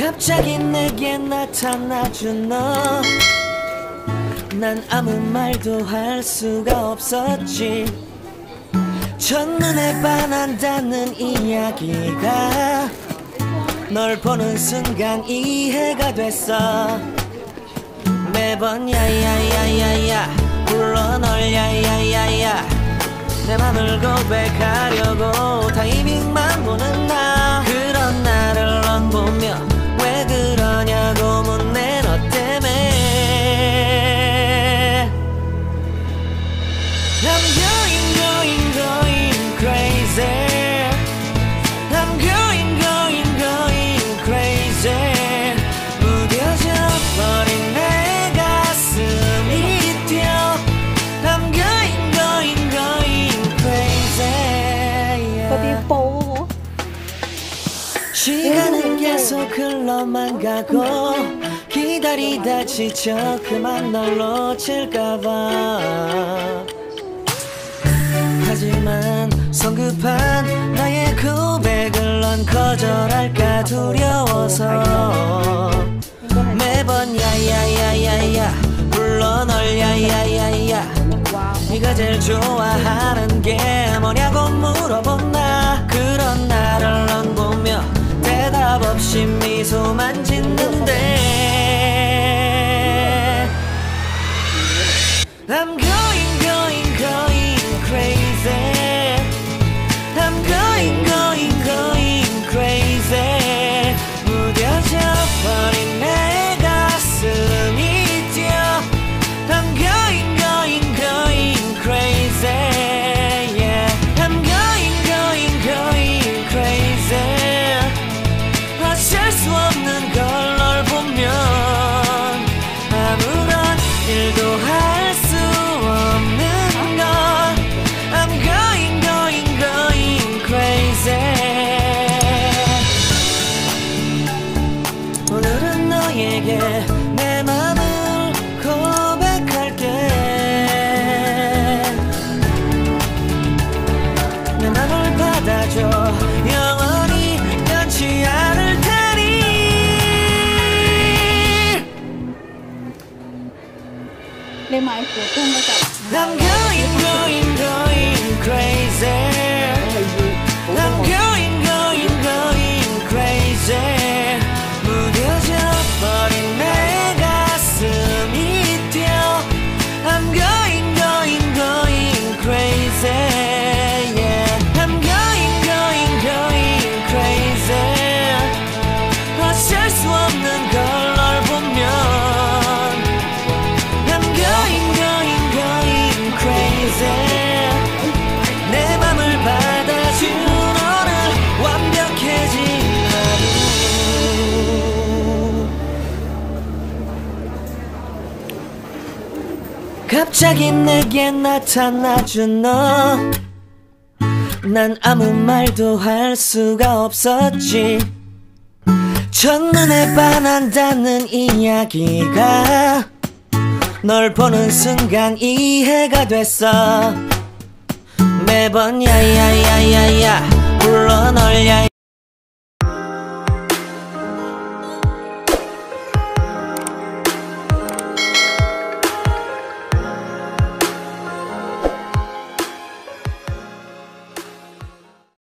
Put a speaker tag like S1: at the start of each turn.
S1: 갑자기 내게 나타나준 너, 난 아무 말도 할 수가 없었지. 첫눈에 반한다는 이야기가 널 보는 순간 이해가 됐어. 매번 야야야야야 불러 널 야야야야, 내 맘을 고백하려고 타이밍만 보는 나. 그런 나를 넌 보며 왜 그러냐고 묻네. 너 때문에 I'm going crazy. I'm going crazy. 무뎌져 버린 내 가슴이 뛰어. I'm going crazy.
S2: 뽀삐뽀.
S1: 시간은 계속 흘러만 가고 기다리다 지쳐 그만 널 놓칠까봐. 하지만 성급한 나의 고백을 넌 거절할까 두려워서 매번 야야야야야 불러 널 야야야야. 네가 제일 좋아하는 게 뭐냐고 물어본 나. 그런 나를 넌 보며 대답 없이 미소만 짓는데 I'm going crazy. I'm going crazy. 무뎌져 버린 내 가슴이 뛰어. I'm going crazy. Yeah. I'm going crazy. 어쩔 수 없는 걸 널 보면 아무런 일도 할 수 없는 걸. I'm going crazy. 오늘은 너에게 내 맘을 고백할게. 내 맘을 받아줘. 영원히 변치 않을 테니.
S2: Lên mà em của tung ra cả.
S1: I'm going crazy. I'm going crazy. 무뎌져 버린 내 가슴이 뛰어. I'm going crazy. Yeah. I'm going crazy. 어쩔 수 없는 걸 널 보면 I'm going crazy. 내 맘을 받아준 오늘 완벽해진 하루. 갑자기 내게 나타나준 너, 난 아무 말도 할 수가 없었지. 첫눈에 반한다는 이야기가 널 보는 순간 이해가 됐어. 매번 야야야야야 불러 널 야